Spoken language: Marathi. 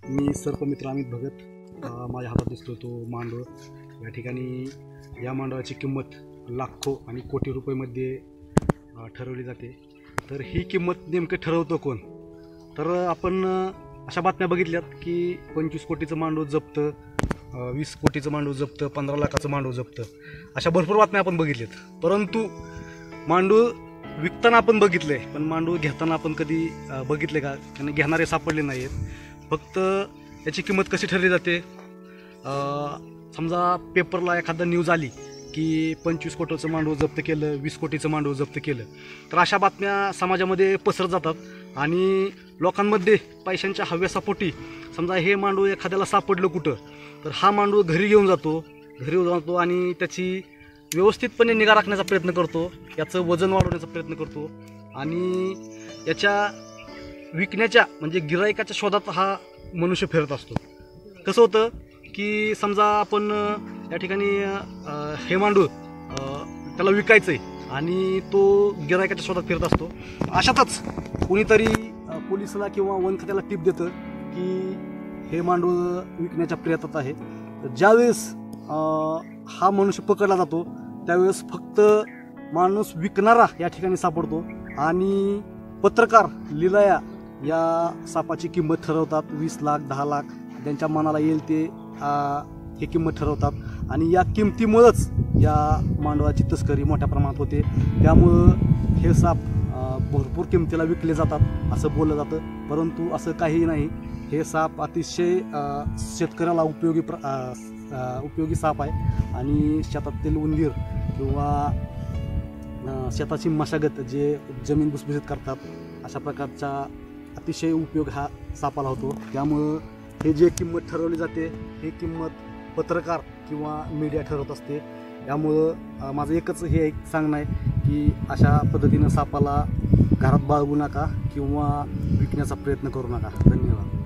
मी सर्पमित्र अमित भगत. माझ्या हातात दिसतो तो मांडव. या ठिकाणी या मांडवाची किंमत लाखो आणि कोटी रुपयेमध्ये ठरवली जाते. तर ही किंमत नेमकं ठरवतो कोण? तर आपण अशा बातम्या बघितल्यात की 25 कोटीचं मांडव जप्त, 20 कोटीचं मांडव जप्त, 15 लाखाचं मांडव जप्त, अशा भरपूर बातम्या आपण बघितल्यात. परंतु मांडव विकताना आपण बघितले, पण मांडव घेताना आपण कधी बघितले का? त्यांना घेणारे सापडले नाही आहेत. फक्त याची किंमत कशी ठरली जाते? समजा पेपरला एखादा न्यूज आली की 25 कोटीचं मांडव जप्त केलं, 20 कोटीचं मांडव जप्त केलं, तर अशा बातम्या समाजामध्ये पसरत जातात आणि लोकांमध्ये पैशांच्या हव्यासापोटी समजा हे मांडव एखाद्याला सापडलं कुठं, तर हा मांडव घरी घेऊन जातो आणि त्याची व्यवस्थितपणे निगा राखण्याचा प्रयत्न करतो, याचं वजन वाढवण्याचा प्रयत्न करतो आणि याच्या विकण्याच्या म्हणजे गिराईकाच्या शोधात हा मनुष्य फिरत असतो. कसं होतं की समजा आपण या ठिकाणी हे मांडव त्याला विकायचं आहे आणि तो गिराईकाच्या शोधात फिरत असतो. अशातच कोणीतरी पोलिसला किंवा वन खात्याला टिप देतं की हे मांडव विकण्याच्या प्रयत्नात आहे. ज्यावेळेस हा मनुष्य पकडला जातो त्यावेळेस फक्त माणूस विकणारा या ठिकाणी सापडतो आणि पत्रकार लिलाया या सापाची किंमत ठरवतात. 20 लाख 10 लाख त्यांच्या मनाला येईल ते ही किंमत ठरवतात आणि या किमतीमुळंच या मांडवाची तस्करी मोठ्या प्रमाणात होते. त्यामुळं हे साप भरपूर किमतीला विकले जातात असं बोललं जातं, परंतु असं काहीही नाही. हे साप अतिशय शेतकऱ्याला उपयोगी साप आहे आणि शेतातील उंदीर किंवा शेताची मशागत जे जमीन भुसभुशीत करतात अशा प्रकारचा अतिशय उपयोग हा सापाला होतो. त्यामुळं हे जे किंमत ठरवली जाते ही किंमत पत्रकार किंवा मीडिया ठरवत असते. त्यामुळं माझं एकच हे एक सांगणं आहे की अशा पद्धतीनं सापाला घरात बाळगू नका किंवा विकण्याचा प्रयत्न करू नका. धन्यवाद.